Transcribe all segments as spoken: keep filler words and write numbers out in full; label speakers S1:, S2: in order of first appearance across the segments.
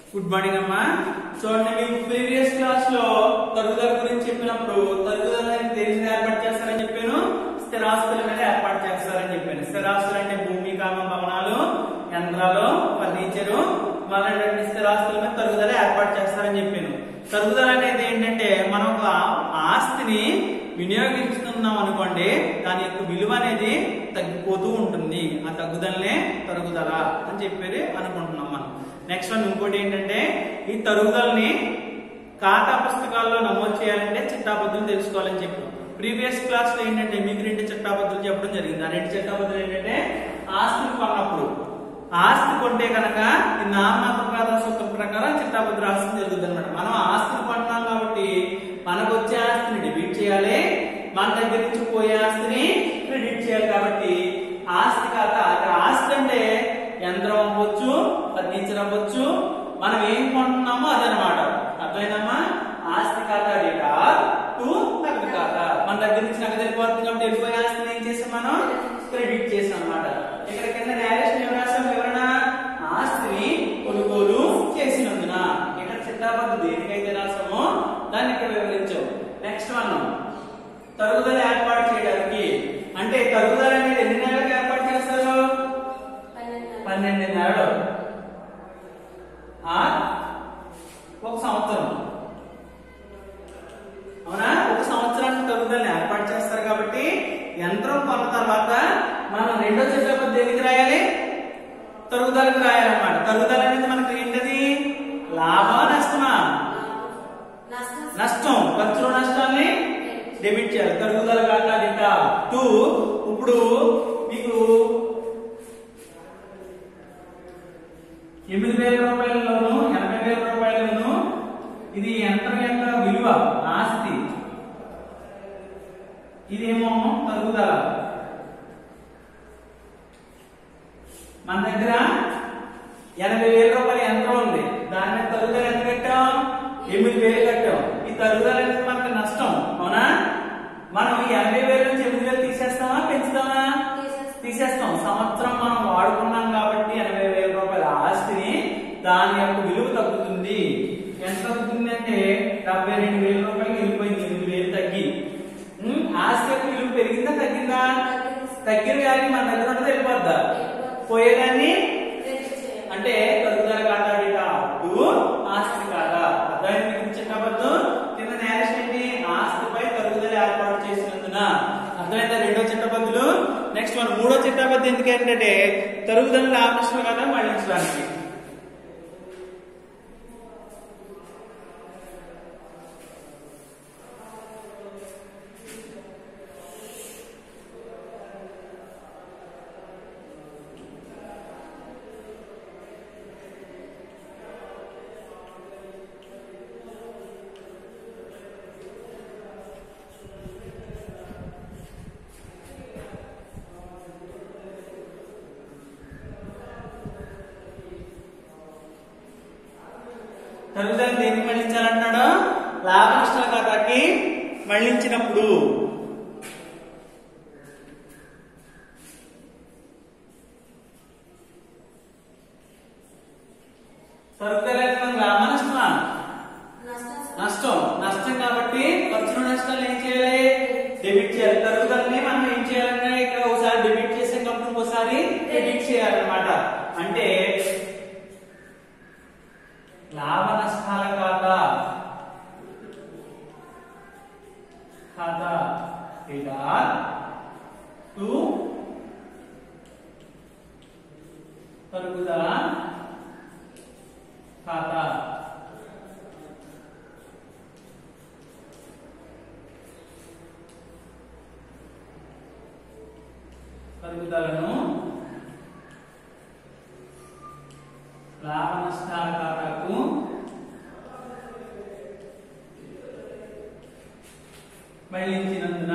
S1: Good morning అమ్మా. చూడండి, మీకు ప్రీవియస్ క్లాస్ లో తరుగుదల గురించి చెప్పినప్పుడు తరుగుదల దేని ఏర్పాటు చేస్తారని చెప్పాను, స్థిరాస్తుల మీద ఏర్పాటు చేస్తారని చెప్పాను. స్థిరాస్తులు అంటే భూమి, కామ, భవనాలు, యంత్రాలు, ఫర్నిచరు మొదలైన స్థిరాస్తుల మీద తరుగుదల ఏర్పాటు చేస్తారని చెప్పాను. తరుగుదల అనేది ఏంటంటే మనం ఒక ఆస్తిని వినియోగించుకున్నాం అనుకోండి, దాని యొక్క విలువ అనేది తగ్గిపోతూ ఉంటుంది. ఆ తగ్గుదలనే తరుగుదల అని చెప్పేది అనుకుంటున్నాం మనం. నెక్స్ట్ వన్ ఇంకోటి ఏంటంటే, ఈ తరుగుదలని ఖాతా పుస్తకాల్లో నమోదు చేయాలంటే చిట్టాబద్దులు తెలుసుకోవాలని చెప్పాం. ప్రీవియస్ క్లాస్ లో ఏంటంటే మీకు రెండు చిట్టాబద్దులు చెప్పడం జరిగింది. ఆ రెండు చిట్టాబద్దులు ఏంటంటే, ఆస్తిని కొన్నప్పుడు ఆస్తి కొంటే కనుక ఈ నామమాత్ర ఖాతా సూత్రం ప్రకారం చిట్టాబద్దు రాష్ట్రం జరుగుతుంది అనమాట. మనం ఆస్తిని కొంటున్నాం కాబట్టి మనకు వచ్చే ఆస్తిని డెబిట్ చేయాలి, మన దగ్గర నుంచి పోయే ఆస్తిని క్రెడిట్ చేయాలి. కాబట్టి ఆస్తి ఖాతా, ఆస్తి అంటే యంత్రం అవ్వచ్చు, ఫర్నిచర్ అవ్వచ్చు, మనం ఏం కొంటున్నామో అదనమాట. అర్థమైందమ్మా? ఆస్తి ఖాతా డేటా టు నగదు ఖాతా. మన దగ్గర నుంచి నగదు వెళ్ళిపోతుంది కాబట్టి వెళ్ళిపోయే ఆస్తిని ఏం చేసాం, మనం క్రెడిట్ చేసాం అనమాట. ఇక్కడ కింద నేరేషన్ ఏం రాసాం, వివరణ ఆస్తిని కొనుగోలు చేసినందున. ఇక్కడ చిట్టాబద్దు దేనికైతే రాసామో దాన్ని ఇక్కడ వివరించాం. నెక్స్ట్ వన్ తరుగుదల ఏర్పాటు చేయడానికి. అంటే తరుగుదల అనేది ఎన్ని నెలలకు ఏర్పాటు చేస్తారు? పన్నెండు నెలలు ఒక సంవత్సరం. అవునా? ఒక సంవత్సరానికి తరుగుదలని ఏర్పాటు చేస్తారు కాబట్టి యంత్రం కొన్న తర్వాత మనం రెండో చిట్టాబద్దు దేనికి రాయాలి? తరుగుదలకు రాయాలన్నమాట. తరుగుదల అనేది మనకి ఏంటది? లాభా నష్టమా? నష్టం. ఖర్చులు నష్టాన్ని డెబిట్ చేయాలి. తరుగుదల ఖాతా డేటా టూ. ఇప్పుడు మీకు ఎనిమిది వేల రూపాయలలోను ఎనభై వేల రూపాయలలోను ఇది యంత్రం యొక్క విలువ, ఆస్తి. ఇదేమో తరుగుదల. మన దగ్గర ఎనభై వేల రూపాయల యంత్రం ఉంది, దాని మీద తరుగుదల ఎంత కట్టాం? ఎనిమిది వేలు కట్టాం. ఈ తరుగుదల అనేది మనకు నష్టం. అవునా? మనం ఎనభై వేల నుంచి ఎనిమిది వేలు తీసేస్తామా, పెంచుతామా? తీసేస్తాం. సంవత్సరం మనం వాడుకున్నాం కాబట్టి ఎనభై వేల రూపాయల ఆస్తిని దాని యొక్క విలువ తగ్గుతుంది. ఎంత తగ్గుతుంది అంటే డెబ్బై రెండు వేల రూపాయలు వెళ్ళిపోయింది. ఎనిమిది వేలు తగ్గి ఆస్తి యొక్క విలువ పెరిగిందా తగ్గిందా? తగ్గిన వ్యాల్యూ మన దగ్గర ఉంటుంది, వెళ్ళిపోద్దా? పోయేదాన్ని అంటే తరుగుదల ఖాతా డేటా టు ఆస్తి ఖాతా. అర్థమైంది మీకు చిట్టబద్దు? కింద నేరేషన్ ఏంటి? ఆస్తిపై తరుగుదల ఏర్పాటు చేసినందున. అర్థమైందా రెండో చిట్టబద్దులు? నెక్స్ట్ మన మూడో చిట్టబద్దు ఎందుకంటే తరుగుదల లాభనష్టం ఖాతా మళ్లించడానికి. తరుగుదల దేనికి మళ్లించాలంటున్నాడు? లాభ నష్టాల ఖాతాకి మళ్లించినప్పుడు. తరుగుదల లాభ నష్టమా? నష్టం. నష్టం కాబట్టి ఖర్చులు నష్టాలు ఏం చేయాలి? డెబిట్ చేయాలి. తరుగుదలని మనం ఏం చేయాలంటే ఇక్కడ ఒకసారి డెబిట్ చేసే కంపెనీ ఒకసారి క్రెడిట్ చేయాలన్నమాట. అంటే లాభ నష్టాల ఖాతా ఖాతా డేటా టు తరుగుదల ఖాతా. తరుగుదలను లాభ నష్టాల ఖాతాకు మళ్లించినందున.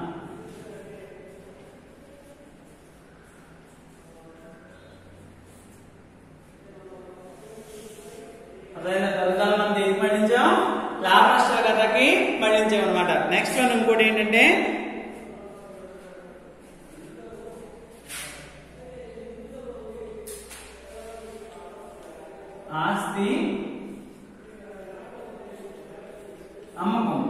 S1: అదైనా తరుగుదల మనం దేనికి మళ్లించాం? లాభ నష్టాల ఖాతాకి మళ్లించాం అనమాట. నెక్స్ట్ వన్ ఇంకోటి ఏంటంటే ఆస్తి అమ్మకం.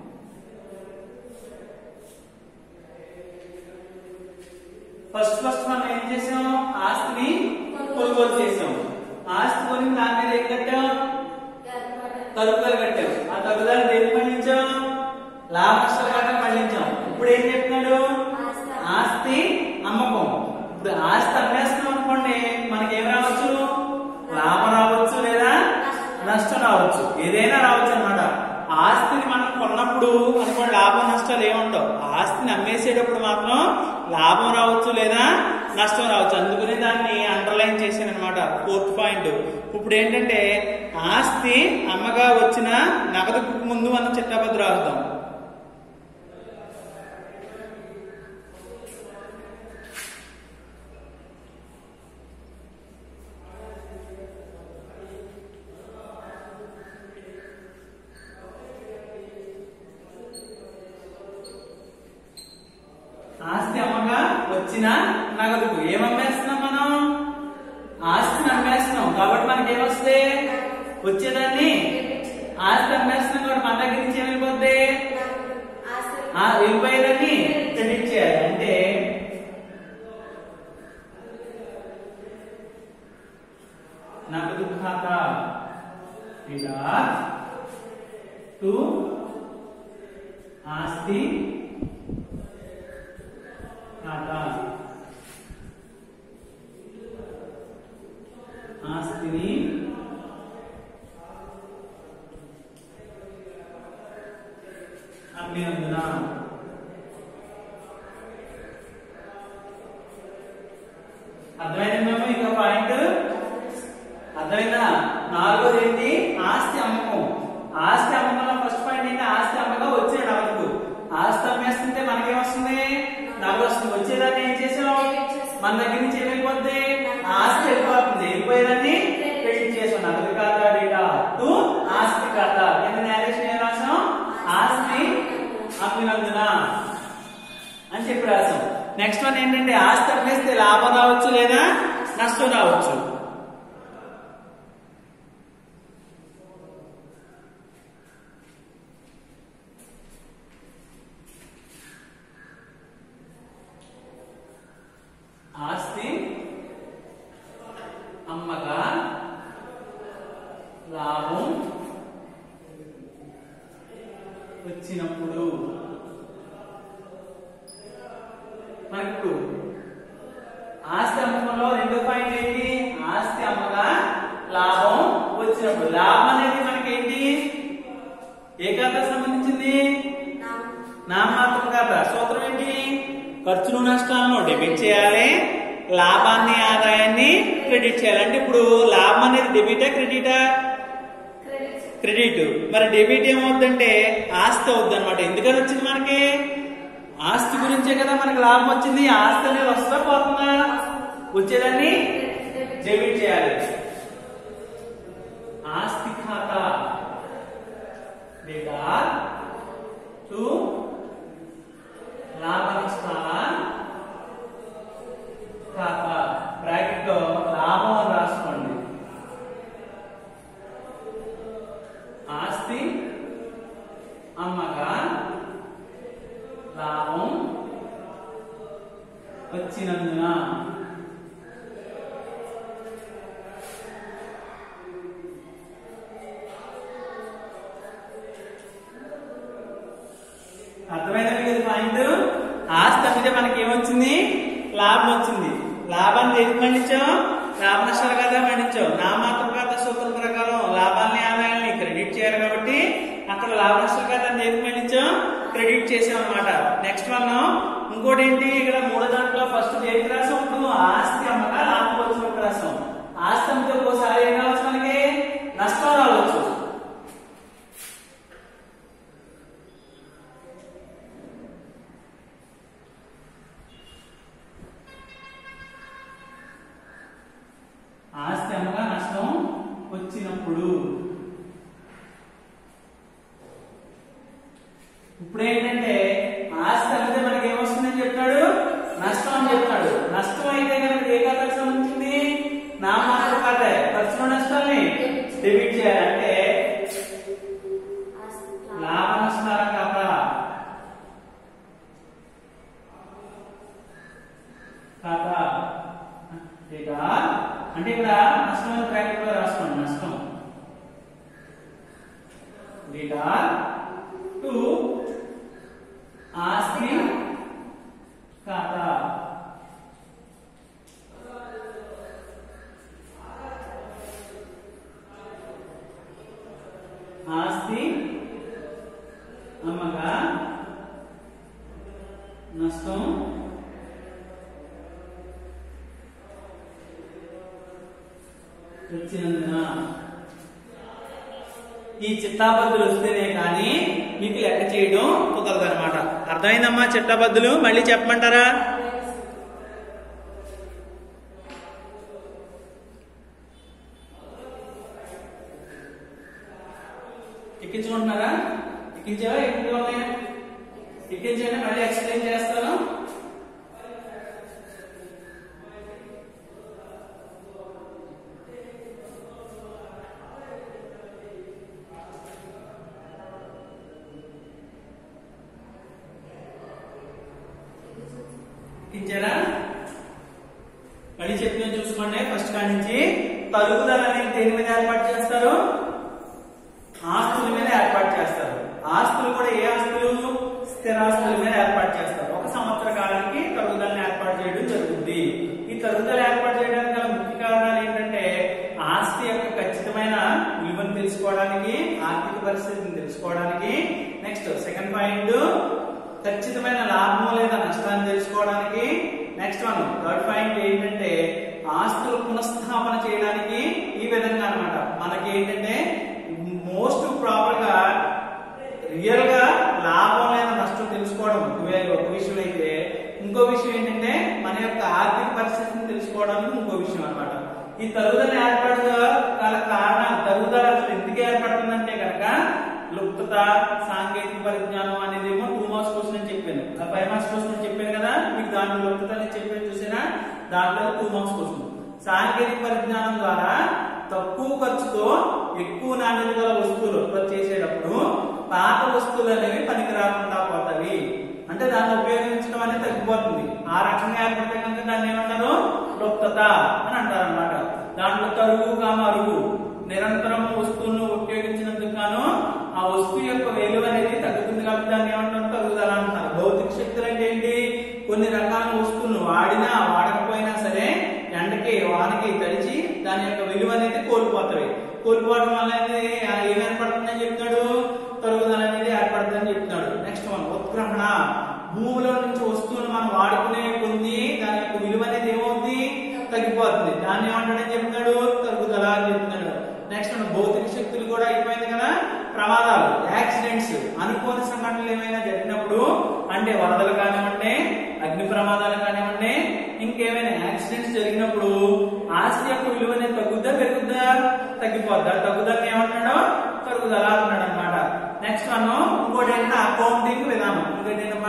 S1: ఫస్ట్ ఫస్ట్ మనం ఏం చేసాం? ఆస్తిని కొనుగోలు చేసాం. ఆస్తి కొని దాని మీద ఏం కట్టాం? తరుగుదల కట్టాం. ఆ తరుగుదల దేనికి మళ్ళించాం? లాభ నష్టాల ఖాతాకు మళ్ళించాం. ఇప్పుడు ఏం చెప్తున్నాడు? ఆస్తి అమ్మకం. ఇప్పుడు ఆస్తి అమ్మేస్తున్నాం అనుకోండి, మనకేం రావచ్చు? లాభం రావచ్చు లేదా నష్టం రావచ్చు, ఏదైనా రావచ్చు అన్నమాట. ఆస్తిని మనం కొన్నప్పుడు అనుకోండి లాభం నష్టాలు ఏముండవు. ఆస్తిని అమ్మేసేటప్పుడు మాత్రం లాభం రావచ్చు లేదా నష్టం రావచ్చు. అందుకనే దాన్ని అండర్లైన్ చేశాను అనమాట, ఫోర్త్ పాయింట్. ఇప్పుడు ఏంటంటే ఆస్తి అమ్మగా వచ్చిన నగదు ముందు మనం చిట్టాపద్దు రాద్దాం. ఆస్తి అమ్మగా వచ్చిన నగదుకు ఏమమ్మేస్తున్నాం మనం? ఆస్తిని అమ్మేస్తున్నాం కాబట్టి మనకి ఏమొస్తే వచ్చేదాన్ని ఆస్తి అమ్మేస్తున్నాం కాబట్టి మన దగ్గర నుంచి ఏం వెళ్ళిపోద్ది? వెళ్ళిపోయేదాన్ని క్రెడిట్ చేయాలి. అంటే నగదు ఖాతా టు ఆస్తి ఖాతా. ఆస్తిని అమ్మినందున అర్థమైందా? ఇంకా పాయింట్ అర్థమైందా? నాలుగోది ఏంటి? ఆస్తి అమ్మకం. ఆస్తి అమ్మకంలో ఫస్ట్ పాయింట్ ఏంటి? ఆస్తి అమ్మగా వచ్చిన నగదు. ఆస్తి అమ్మేస్తుంటే మనకేమొస్తుంది? నగదు వస్తుంది. వచ్చేదాన్ని ఏం చేసాం? మన దగ్గర నుంచి ఏం వెళ్ళిపోద్ది? ఆస్తి వెళ్ళిపోతుంది. వెళ్ళిపోయేదాన్ని క్రెడిట్ చేసాం. నగదు ఖాతా డేటా టు ఆస్తి ఖాతా. కింద నేరేషన్ ఏం రాసాం? ఆస్తి అమ్మినందున అని చెప్పి రాసాం. నెక్స్ట్ వన్ ఏంటంటే ఆస్తి అమ్మేస్తే లాభం రావచ్చు లేదా నష్టం రావచ్చు. ఆస్తి అమ్మగా లాభం వచ్చినప్పుడు మనకు ఆస్తి అమ్మకంలో రెండో పాయింట్ ఏంటి? ఆస్తి అమ్మగా లాభం వచ్చినప్పుడు. లాభం అనేది మనకి ఏంటి? ఏ ఖాతాకు సంబంధించింది? నామమాత్రం ఖాతా. సూత్రం ఏంటి? ఖర్చులు నష్టాలను డెబిట్ చేయాలి, లాభాన్ని ఆదాయాన్ని క్రెడిట్ చేయాలి. అంటే ఇప్పుడు లాభం అనేది డెబిటా క్రెడిటా? క్రెడిట్. మరి డెబిట్ ఏమవుతుందంటే ఆస్తి అవుద్ది అనమాట. ఎందుకని వచ్చింది మనకి? ఆస్తి గురించే కదా మనకి లాభం వచ్చింది. ఆస్తి అనేది వస్తా పోతుందా? వచ్చేదాన్ని డెబిట్ చేయాలి. ఆస్తి ఖాతా డేటా టు లాభ నష్టాల ఖాతా. బ్రాకెట్ లో లాభం అని రాసుకోండి. ఆస్తి అమ్మగా లాభం వచ్చినందున అర్థమైందా మీకు పాయింట్? ఆస్తి అమ్మితే మనకి ఏమొచ్చింది? లాభం వచ్చింది. లాభాన్ని దేనికి మళ్ళించాం? లాభ నష్టాల ఖాతా మళ్ళించాం. నామమాత్రం ఖాతా సూత్రం ప్రకారం లాభాలని ఆదాయాన్ని క్రెడిట్ చేయాలి కాబట్టి అక్కడ లాభ నష్టాల ఖాతాన్ని దేనికి మళ్ళించాం? క్రెడిట్ చేసాం అనమాట. నెక్స్ట్ వన్ ఇంకోటి ఏంటి? ఇక్కడ మూడో దాంట్లో ఫస్ట్ దేనికి రాసాం? ఇప్పుడు ఆస్తి అమ్మగా లాభం వచ్చినప్పుడు రాసాం. ఆస్తి అమ్మితే ఒక్కోసారి ఏం రావచ్చు? మనకి నష్టం రావచ్చు. ఆస్తి అమ్మగా నష్టం వచ్చినప్పుడు ఇప్పుడు ఏంటంటే ఆస్తి అమ్మితే మనకి ఏమొస్తుందని చెప్తాడు? నష్టం అని చెప్తాడు. నష్టం అయితే కనుక ఏ ఖాతాకు సంబంధించింది? నామమాత్రం ఖాతా. ఖర్చుల నష్టాల్ని డెబిట్ చేయాలంటే లాభ నష్టాల ఖాతా ఖాతా అంటే ఇక్కడ నష్టం బ్రాకెట్ లో రాసుకోండి. నష్టం డేటా టు ఆస్తి ఖాతా ఆస్తి అమ్మక నష్టం వచ్చినందున ఈ చిట్టాబద్దులు వస్తేనే కానీ మీకు లెక్క చేయడం కుదరదు అనమాట. అర్థమైందమ్మా చిట్టాబద్దులు? మళ్ళీ చెప్పమంటారా? ఎక్కించుకుంటున్నారా? ఎక్కించావా? ఎక్కువ ఉన్నాయా? ఎక్కించండి, మళ్ళీ ఎక్స్ప్లెయిన్ చేస్తాను. ఎక్కించారా? మళ్ళీ చెప్పిన చూసుకోండి. ఫస్ట్ కాడి నుంచి తరుగుదల అనేది దేని మీద ఏర్పాటు చేస్తారు? ఆస్తుల మీద ఏర్పాటు చేస్తారు. ఆస్తులు కూడా ఏ ఆస్తులు? స్థిరాస్తుల మీద ఏర్పాటు చేస్తారు. ఒక సంవత్సర కాలానికి తరుగుదలని ఏర్పాటు చేయడం జరుగుతుంది. ఈ తరుగుదల ఏర్పాటు చేయడానికి గల ముఖ్య కారణాలు ఏంటంటే ఆస్తి యొక్క ఖచ్చితమైన విలువను తెలుసుకోవడానికి, ఆర్థిక పరిస్థితిని తెలుసుకోవడానికి. నెక్స్ట్ సెకండ్ పాయింట్ ఖచ్చితమైన లాభం లేదా నష్టాన్ని తెలుసుకోవడానికి. నెక్స్ట్ వన్ థర్డ్ పాయింట్ ఏంటంటే ఆస్తులు పునఃస్థాపన చేయడానికి. ఈ విధంగా అన్నమాట మనకి ఏంటంటే మోస్ట్ ప్రాపర్ గా రియల్ గా లాభం లేదా నష్టం తెలుసుకోవడం ఒక విషయం అయితే, ఇంకో విషయం ఏంటంటే మన యొక్క ఆర్థిక పరిస్థితిని తెలుసుకోవడానికి ఇంకో విషయం అన్నమాట. ఈ తరుగుదల ఏర్పాటు గల కారణాలు, తరుగుదల ఎందుకు ఏర్పడుతుందంటే కనుక లుప్తత, సాంకేతిక పరిజ్ఞానం అనేది ఏమో టూ మార్క్స్ క్వశ్చన్ అని చెప్పాను. ఆ ఫైవ్ మార్క్స్ క్వశ్చన్ అని చెప్పాను కదా మీకు. దాంట్లో లుప్తత అని చెప్పాను చూసారా? దాంట్లో టూ మార్క్స్ క్వశ్చన్. సాంకేతిక పరిజ్ఞానం ద్వారా తక్కువ ఖర్చుతో ఎక్కువ నాణ్యత గల వస్తువులు ఉత్పత్తి చేసేటప్పుడు పాత వస్తువులు అనేవి పనికి రాకుండా పోతాయి. అంటే దాన్ని ఉపయోగించడం అనేది తగ్గిపోతుంది. ఆ రకంగా ఏర్పడితే కనుక దాన్ని ఏమంటారు? లుప్తత అని అంటారు అనమాట. దాంట్లో తరుగు కామ అరుగు, నిరంతరం వస్తువులను ఉపయోగించినందుకు గాను ఆ వస్తువు యొక్క విలువ అనేది తగ్గుతుంది కాబట్టి దాన్ని ఏమంటారు? తరుగుదల అంటారు. భౌతిక శక్తులు అంటే ఏంటి? కొన్ని రకాల వస్తువులను వాడినా వాడకపోయినా సరే ఎండకి వానకి తడిచి దాని యొక్క విలువ అనేది కోల్పోతాయి. కోల్పోవడం వల్ల ఏం ఏర్పడుతుందని చెప్తాడు? తరుగుదల అనేది ఏర్పడుతుందని చెప్తాడు. నెక్స్ట్ వన్ ఉత్గ్రహణ. భూమిలో నుంచి వస్తువులు మనం వాడుకునే కొద్ది దాని యొక్క విలువ అనేది ఏమవుతుంది? తగ్గిపోతుంది. దాన్ని ఏమంటాడని చెప్తాడు? తరుగుదల అని చెప్తున్నాడు. నెక్స్ట్ భౌతిక శక్తులు కూడా అయిపోయింది కదా. ప్రమాదాలు, యాక్సిడెంట్స్, అనుకోని సంఘటనలు ఏమైనా జరిగినప్పుడు అంటే వరదలు కానివ్వండి, అగ్ని ప్రమాదాలు కానివ్వండి, ఇంకేమైనా యాక్సిడెంట్స్ జరిగినప్పుడు ఆస్తి యొక్క విలువ అనేది తగ్గుద్దా పెరుగుద్దా? తగ్గిపోద్దా? తగ్గుదని ఏమంటున్నాడు? తరుగుదల అంటున్నాడు అనమాట. నెక్స్ట్ వన్ ఇంకోటి ఏంటంటే అకౌంటింగ్ విధానం. ఇంకోటి ఏంటమ్మా?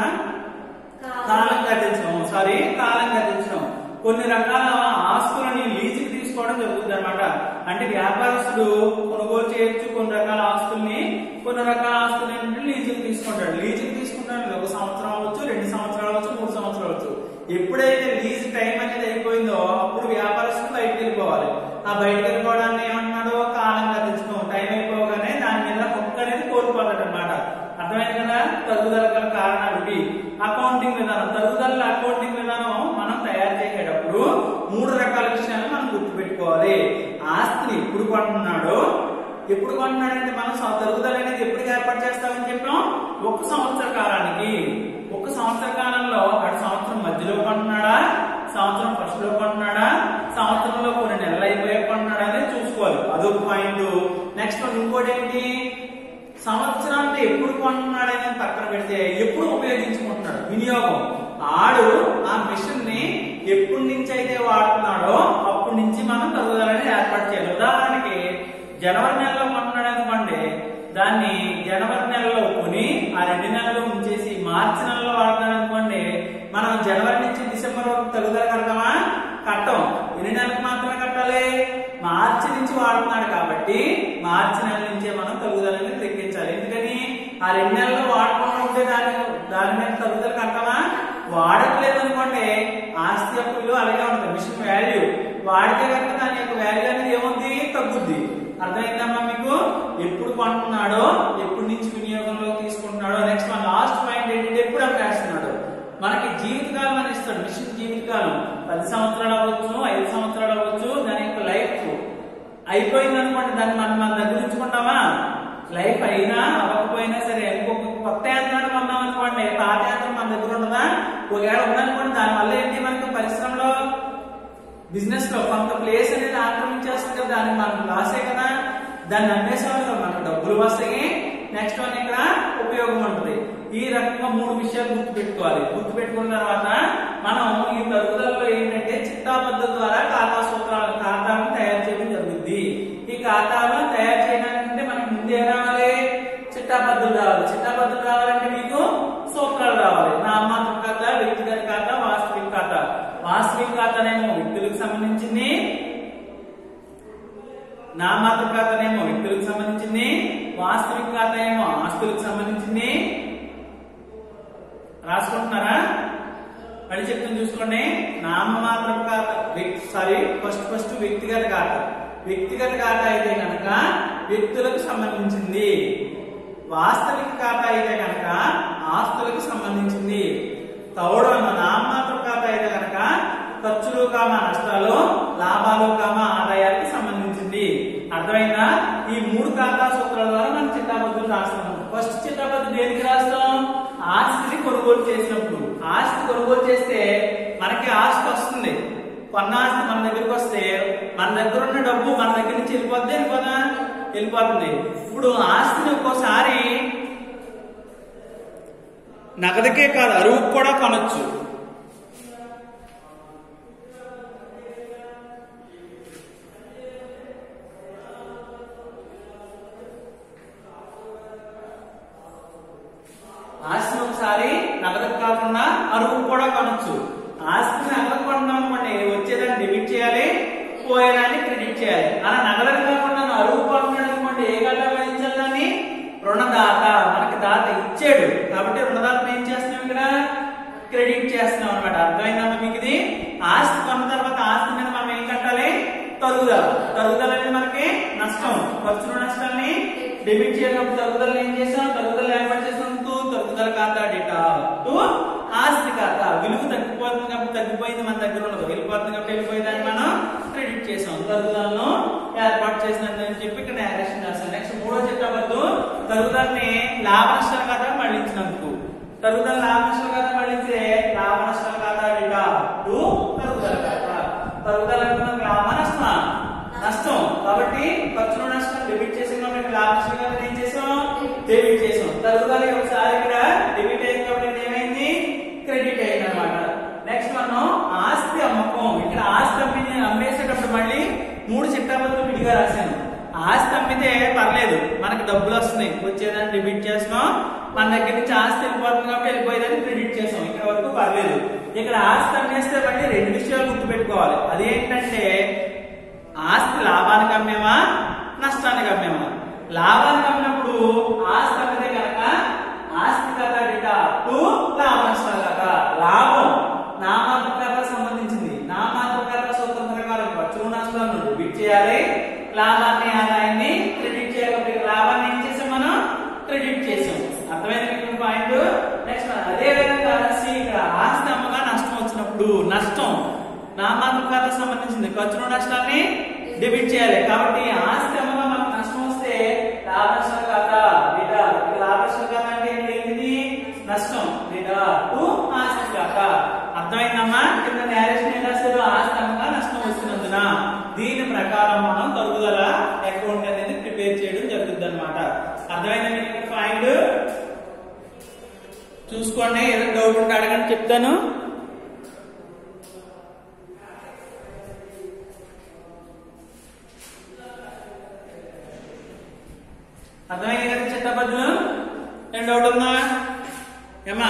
S1: కాలం గతించడం. సారీ కాలం గతించడం. కొన్ని రకాల ఆస్తులని లీజుకి తీసుకోవడం జరుగుతుంది అనమాట. అంటే వ్యాపారస్తుడు కొనుగోలు చేయొచ్చు కొన్ని రకాల ఆస్తుల్ని, కొన్ని రకాల ఆస్తులు ఏంటంటే లీజుకి తీసుకుంటాడు. లీజుకి తీసుకుంటాడు ఒక సంవత్సరం అవ్వచ్చు, రెండు సంవత్సరాలు అవ్వచ్చు, మూడు సంవత్సరాలు అవ్వచ్చు. ఎప్పుడైతే లీజ్ టైం అనేది అయిపోయిందో అప్పుడు వ్యాపారస్తుడు బయటకు వెళ్ళిపోవాలి. ఆ బయటకు వెళ్ళిపోవడాన్ని ఏమంటున్నాడు? కాలం గతించడం. టైం అయిపోగానే దాని మీద హక్కు అనేది కోల్పోతాడు అనమాట. అర్థమైంది కదా? తరుగుదల గల కారణాలు ఇవి. అకౌంటింగ్ విధానం. తరుగుదల అకౌంటింగ్ విధానం మనం తయారు చేసేటప్పుడు మూడు రకాల విషయాలు మనం గుర్తుపెట్టుకోవాలి. ఆస్తిని ఎప్పుడు కొంటున్నాడో, ఎప్పుడు కొంటున్నాడంటే మనం తరుగుదల అనేది ఎప్పుడు ఏర్పాటు చేస్తామని చెప్పాం? ఒక సంవత్సర కాలానికి. ఒక సంవత్సర కాలంలో అటు సంవత్సరం మధ్యలో కొంటున్నాడా, సంవత్సరం ఫస్ట్ లో కొంటున్నాడా, సంవత్సరంలో కొన్ని నెలలు అయిపోయే కొంటున్నాడా అనేది చూసుకోవాలి. అదొక పాయింట్. నెక్స్ట్ ఇంకోటి ఏంటి? సంవత్సరానికి ఎప్పుడు కొంటున్నాడని పక్కన పెడితే ఎప్పుడు ఉపయోగించుకుంటున్నాడు, వినియోగం. ఆడు ఆ మిషన్ ని ఎప్పటి నుంచి అయితే వాడుతున్నాడో అప్పటి నుంచి మనం తరుగుదలని ఏర్పాటు చేయాలి. ఉదాహరణకి జనవరి నెలలో కొంటున్నాడు అనుకోండి, దాన్ని జనవరి నెలలో కొని ఆ రెండు నెలలు ఉంచేసి మార్చి నెలలో వాడుతున్నాడు అనుకోండి, మనం జనవరి నుంచి డిసెంబర్ వరకు తరుగుదల కడతామా? కట్టం. ఎన్ని నెలలకు మాత్రమే కట్టాలి? మార్చి నుంచి వాడుతున్నాడు కాబట్టి మార్చి నెల నుంచే మనం తరుగుదల అనేది లెక్కించాలి. ఎందుకని ఆ రెండు నెలల్లో వాడకుండా ఉంటే దాని దాని మీద తరుగుదల కట్టమా? వాడట్లేదు అనుకోండి ఆస్తి యొక్క విలువ అలాగే ఉంటుంది. మిషన్ వాల్యూ వాడితే కనుక దాని యొక్క వాల్యూ అనేది ఏముంది? తగ్గుద్ది. అర్థమైందమ్మా మీకు? ఎప్పుడు కొంటున్నాడో, ఎప్పుడు నుంచి వినియోగంలో తీసుకుంటున్నాడో. నెక్స్ట్ మన లాస్ట్ పాయింట్ ఏంటంటే ఎప్పుడు అమ్మేస్తున్నాడు. మనకి జీవితకాలం అని ఇస్తాడు. మిషన్ జీవితకాలం పది సంవత్సరాలు అవ్వచ్చు, ఐదు సంవత్సరాలు అవ్వచ్చు. దాని యొక్క లైఫ్ అయిపోయింది అనుకోండి, దాన్ని మనం మన దగ్గర ఉంచుకుంటామా? లైఫ్ అయినా అవ్వకపోయినా సరే ఇంకొక కొత్త యంత్రాన్ని కొన్నాం అనుకోండి, పాత యంత్రం మన దగ్గర ఉండదా? ఒకవేళ ఉందనుకోండి, దానివల్ల ఏంటి మనకు పరిశ్రమలో బిజినెస్ లో కొంత ప్లేస్ అనేది ఆక్రమించేస్తుంది కదా, దానికి మనకు లాసే కదా. దాన్ని అమ్మేసేవాళ్ళు మనకు డబ్బులు వస్తాయి. నెక్స్ట్ వన్ ఇక్కడ ఉపయోగం ఉంటుంది. ఈ రకంగా మూడు విషయాలు గుర్తు పెట్టుకోవాలి. గుర్తు పెట్టుకున్న తర్వాత మనం ఈ తరుగుదలలో ఏంటంటే చిట్టా పద్ధతి ద్వారా ఖాతా సూత్రాలు ఖాతాలను తయారు చేయడం జరుగుతుంది. ఈ ఖాతాలను తయారు చేయడానికి మనకి ముందే రావాలి, చిట్టా పద్ధతులు రావాలి. చిట్టా పద్ధతులు రావాలంటే మీకు సూత్రాలు రావాలి. నామమాత్ర ఖాతా, వ్యక్తిగత ఖాతా, వాస్తవిక ఖాతా. వాస్తవిక ఖాతానేమో వ్యక్తులకు సంబంధించింది, నామమాత్ర ఖాతానేమో వ్యక్తులకు సంబంధించింది, వాస్తవిక ఖాతా ఏమో ఆస్తులకు సంబంధించింది. రాసుకుంటున్నారా? మళ్ళీ చెప్తాను చూసుకోండి. నామమాత్ర ఖాతా సారీ ఫస్ట్ ఫస్ట్ వ్యక్తిగత ఖాతా. వ్యక్తిగత ఖాతా అయితే కనుక వ్యక్తులకు సంబంధించింది. వాస్తవిక ఖాతా అయితే కనుక ఆస్తులకు సంబంధించింది. తౌడు అన్న నామమాత్ర ఖాతా అయితే కనుక ఖర్చులు కామ నష్టాలు, లాభాలు కామ ఆదాయాలకు సంబంధించింది. అర్థమైందా? ఈ మూడు ఖాతా సూత్రాల ద్వారా మనం చిట్టాపద్ధతులు రాస్తాం. ఫస్ట్ చిట్టాపద్ధతి దేనికి రాస్తాం? ఆస్తిని కొనుగోలు చేసినప్పుడు. ఆస్తి కొనుగోలు చేస్తే మనకి ఆస్తి వస్తుంది. కొన్న ఆస్తి మన దగ్గరికి వస్తే మన దగ్గర ఉన్న డబ్బు మన దగ్గర నుంచి వెళ్ళిపోద్ది వెళ్ళిపోదా? వెళ్ళిపోతుంది. ఇప్పుడు ఆస్తిని ఒక్కోసారి నగదుకే కాదు అరువుకు కూడా కొనొచ్చు. ఆస్తిని ఒకసారి నగదు కాకుండా అరువు కూడా కొనొచ్చు. ఆస్తిని నగదు కొన్నాం అనుకోండి, వచ్చేదాన్ని డెబిట్ చేయాలి, పోయేదాన్ని క్రెడిట్ చేయాలి. అలా నగదు కాకుండా అరువు కొన్నాడు అనుకోండి, ఏ గడ్డ వహించాలి దాన్ని? రుణదాత. మనకి దాత ఇచ్చాడు కాబట్టి రుణదాతను ఏం చేస్తున్నాం? ఇక్కడ క్రెడిట్ చేస్తున్నాం అనమాట. అర్థమైందమ్మా మీకు? ఇది ఆస్తి కొన్న తర్వాత ఆస్తి మీద మనం ఏం కట్టాలి? తరుగుదల. తరుగుదల అనేది మనకి నష్టం. ఖర్చుల నష్టాన్ని డెబిట్ చేయడం. తరుగుదల ఏం చేసాం? తరుగుదల ఏర్పాటు చేసాం. తరుగుదల ఖాతా డేటా టు ఆస్తి ఖాతా. విలువ తగ్గిపోతుంది కాబట్టి తగ్గిపోయింది మన దగ్గర ఉండదు, వెళ్ళిపోతుంది కాబట్టి వెళ్ళిపోయిందని మనం క్రెడిట్ చేసాం. తరుగుదలను ఏర్పాటు చేసినట్టు చెప్పి ఇక్కడ నేరేషన్ చేస్తాం. నెక్స్ట్ మూడో చిట్టపద్దు తరుగుదలని లాభ నష్టాల ఖాతా మళ్ళించినందుకు. తరుగుదల లాభ నష్టాల ఖాతా మళ్ళించే లాభ నష్టాల ఖాతా డేటా టు తరుగుదల ఖాతా. తరుగుదల లాభ నష్టమా? నష్టం కాబట్టి ఖర్చుల నష్టం డెబిట్ చేసాం కాబట్టి లాభ నష్టాల ఖాతా ఏం చేసాం? డెబిట్ చేసాం. తరుగుదల ఒకసారి ఇక్కడ డెబిట్ అయింది కాబట్టి ఏమైంది? క్రెడిట్ అయింది అనమాట. నెక్స్ట్ మనం ఆస్తి అమ్మకం. ఇక్కడ ఆస్తి అమ్మి అమ్మేసేటప్పుడు మళ్ళీ మూడు చిట్టాపద్ధతులు విడిగా రాశాను. ఆస్తి అమ్మితే పర్లేదు, మనకి డబ్బులు వస్తున్నాయి, వచ్చేదాన్ని డెబిట్ చేస్తాం. మన దగ్గర నుంచి ఆస్తి వెళ్ళిపోతుంది కాబట్టి వెళ్ళిపోయేదాన్ని క్రెడిట్ చేసాం. ఇక్కడ వరకు పర్లేదు. ఇక్కడ ఆస్తి అమ్మేస్తే మళ్ళీ రెండు విషయాలు గుర్తుపెట్టుకోవాలి. అదేంటంటే ఆస్తి లాభానికి అమ్మేమా నష్టానికి అమ్మేమా? లాభానికి అమ్మినప్పుడు ఆస్తి అమ్మితే కనుక ఆస్తి ఖాతా డేటా టు లాభ నష్టాల ఖాతా. లాభం నామాత్ర ఖాతా సంబంధించింది. నామాత్ర ఖాతా సూత్రం ప్రకారం ఖర్చులు నష్టాలను డెబిట్ చేయాలి, లాభాన్ని ఆదాయాన్ని క్రెడిట్ చేయాలి. లాభాన్ని ఏం చేసాం? మనం క్రెడిట్ చేసాం. అర్థమైంది మీకు పాయింట్? నెక్స్ట్ అదే విధంగా ఇక్కడ ఆస్తి అమ్మగా నష్టం వచ్చినప్పుడు నష్టం నామాత్ర ఖాతా సంబంధించింది. ఖర్చులు నష్టాన్ని డెబిట్ చేయాలి కాబట్టి ఆస్తి అమ్మగా మనకు నష్టం వస్తే లాభ నష్టాల ఖాతా డేటా. లాభ నష్టాల ఖాతా అంటే ఏంటిది? నష్టం డేటా టు ఆస్తి ఖాతా. అర్థమైందమ్మా? కింద నేరేషన్ ఏం రాశారు? ఆస్తి అమ్మగా నష్టం వస్తున్నందున. దీని ప్రకారం మనం తరుగుదల అకౌంట్ అనేది ప్రిపేర్ చేయడం జరుగుతుంది అనమాట. అర్థమైందా మీకు పాయింట్? చూసుకోండి, ఏదైనా డౌట్ ఉంటే అడగండి, చెప్తాను. అర్థమైంది కదా చిట్టపద్ధతులు? ఏం డౌట్ ఉందా ఏమా?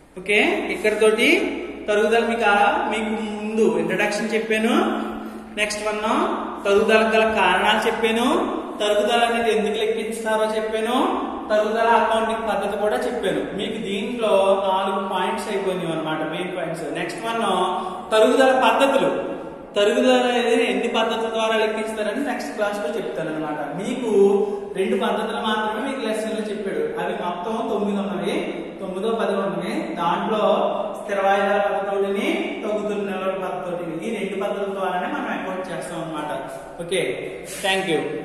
S1: ఓకే, ఇక్కడతోటి తరుగుదల మీకు మీకు ముందు ఇంట్రడక్షన్ చెప్పాను. నెక్స్ట్ వన్ తరుగుదల గల కారణాలు చెప్పాను. తరుగుదల అనేది ఎందుకు లెక్కిస్తారో చెప్పాను. తరుగుదల అకౌంటింగ్ పద్ధతి కూడా చెప్పాను. మీకు దీంట్లో నాలుగు పాయింట్స్ అయిపోయినాయి అనమాట, మెయిన్ పాయింట్స్. నెక్స్ట్ వన్ తరుగుదల పద్ధతులు. తరుగుదల అనేది ఎన్ని పద్ధతుల ద్వారా లెక్కిస్తారని నెక్స్ట్ క్లాస్ లో చెప్తాను అనమాట. మీకు రెండు పద్ధతులు మాత్రమే మీకు లెసన్ లో చెప్పాడు. అవి మొత్తం తొమ్మిది ఉన్నవి, తొమ్మిదో పది ఉన్నవి. దాంట్లో స్థిర వాయిదాల పద్ధతిని, తగ్గుతున్న నిల్వల పద్ధతి, ఈ రెండు పద్ధతుల ద్వారానే మనం అకౌంట్ చేస్తాం అనమాట. Okay, thank you.